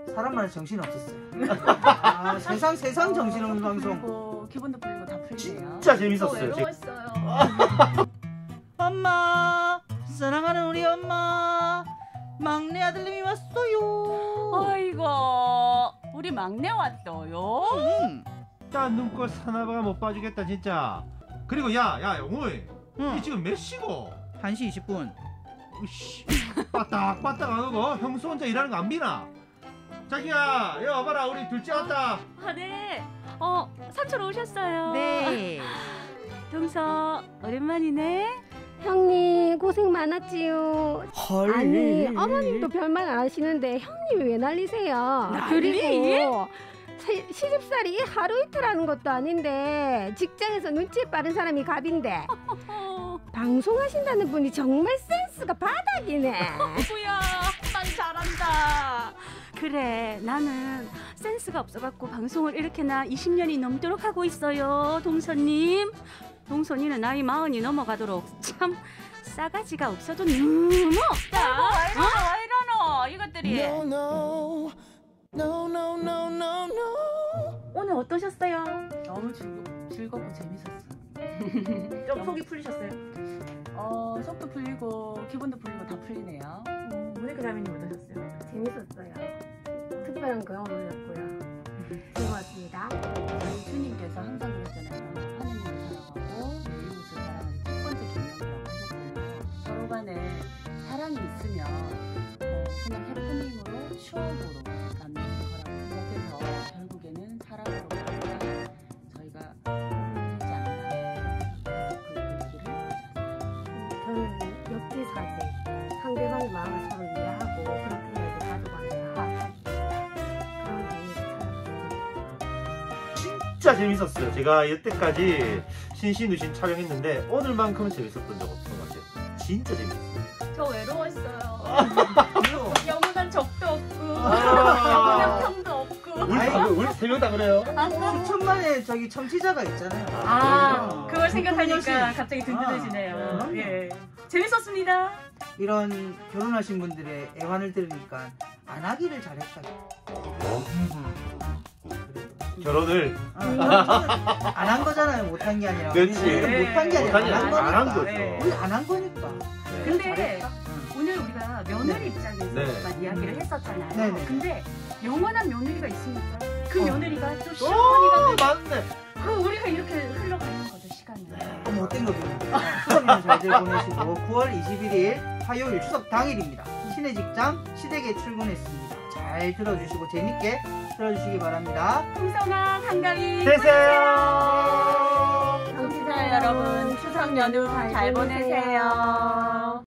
사람 말에 정신 없었어요. 아, 세상 정신없는 방송. 기분도 풀리고 다 풀리네요. 진짜 재밌었어요. 외로웠어요. 엄마, 사랑하는 우리 엄마, 막내 아들님이 왔어요. 아이고, 우리 막내 왔어요. 나 눈꽃 사나봐가 못 봐주겠다 진짜. 그리고 야 영호이, 응. 이 지금 몇 시고? 1시 20분. 으이씨, 빠딱빠딱 안 오고 형수 혼자 일하는 거 안 비나? 자기야, 야 와봐라, 우리 둘째 왔다. 아, 네. 삼촌 오셨어요. 네. 동서, 오랜만이네. 형님 고생 많았지요. 헐. 아니 어머님도 별말 안 하시는데 형님이 왜 난리세요? 그리고 시집살이 하루 이틀 하는 것도 아닌데 직장에서 눈치 빠른 사람이 갑인데 방송하신다는 분이 정말 센스가 바닥이네. 뭐야, 난 잘한다. 그래, 나는 센스가 없어갖고 방송을 이렇게나 20년이 넘도록 하고 있어요, 동서님. 동선이는 나이 40이 넘어가도록 참 싸가지가 없어도 너무 없다. 왜 이러노 이것들이. 오늘 어떠셨어요? 너무 즐겁고 재밌었어. 좀 속이 풀리셨어요? 속도 풀리고 기분도 풀리고 다 풀리네요. 모니카 자매님 어떠셨어요? 재밌었어요. 특별한 경험이었고요. 즐거웠습니다. 저희 주님께서 항상 그러셨잖아요. 하느님을 사랑하고 이웃을 사랑하는 첫 번째 계명이라고 하셨잖아요. 서로 간에 사랑이 있으면 그냥 해프닝으로 추억으로 남는 거라고 생각해서 결국에는 사랑으로 가야 저희가 되지 않나. 그래서 그 얘기를 하셨어요. 저는 역지사지 상대방의 마음을 서로 이해하고 그렇게 해야지 가져가는 그런 의미를 찾았어요. 진짜 재밌었어요. 제가 여태까지 신신우신 촬영했는데 오늘만큼은 재밌었던 적 없던 것 같아요. 진짜 재밌었어요. 저 외로웠어요. 영원한 적도 없고 영원한 평도 없고. 우리 세 명 다 그래요. 수천만의 저기 청취자가 있잖아요. 그걸 생각하니까 분노심. 갑자기 든든해지네요. 아, 예, 재밌었습니다. 이런 결혼하신 분들의 애환을 들으니까 안 하기를 잘했다. 결혼을 안 한 거잖아요. 못한 게 아니라. 그렇지. 우리는 못한 게 아니라 안 한 안 한 거니까. 거죠. 네. 우리 안 한 거니까. 근데 잘했다. 오늘 우리가 며느리 입장에서만 네. 이야기를 했었잖아요. 네네. 근데 영원한 며느리가 있으니까 그 며느리가 또 오, 시어머니가 맞네. 그 우리가 이렇게 흘러가는 거죠, 시간이. 뭐 어떤 거죠? 추석이나 잘들 보내시고 9월 21일 화요일 추석 당일입니다. 시내 직장 시댁에 출근했습니다. 잘 들어주시고 재밌게 들어주시기 바랍니다. 풍성한 한가위 되세요. 청취자 여러분, 추석 연휴 잘 보내세요.